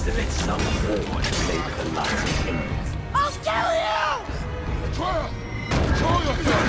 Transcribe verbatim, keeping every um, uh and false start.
as if it's some war to make the last king. I'll kill you! Try it! Try yourself!